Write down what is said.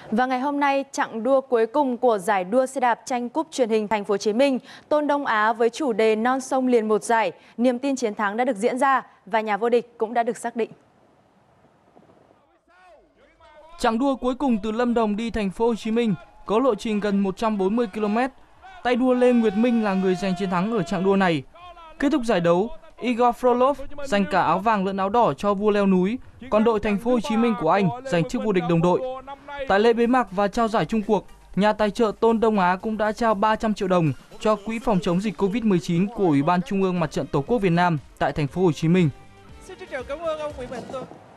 Và ngày hôm nay, chặng đua cuối cùng của giải đua xe đạp tranh cúp truyền hình Thành phố Hồ Chí Minh, Tôn Đông Á với chủ đề non sông liền một giải, niềm tin chiến thắng đã được diễn ra và nhà vô địch cũng đã được xác định. Chặng đua cuối cùng từ Lâm Đồng đi Thành phố Hồ Chí Minh có lộ trình gần 140 km. Tay đua Lê Nguyệt Minh là người giành chiến thắng ở chặng đua này. Kết thúc giải đấu, Igor Frolov giành cả áo vàng lẫn áo đỏ cho vua leo núi, còn đội Thành phố Hồ Chí Minh của Anh giành chức vô địch đồng đội. Tại lễ bế mạc và trao giải chung cuộc, nhà tài trợ Tôn Đông Á cũng đã trao 300 triệu đồng cho quỹ phòng chống dịch Covid-19 của Ủy ban Trung ương Mặt trận Tổ quốc Việt Nam tại Thành phố Hồ Chí Minh. Xin trân trọng cảm ơn ông Nguyễn Mạnh Tuấn.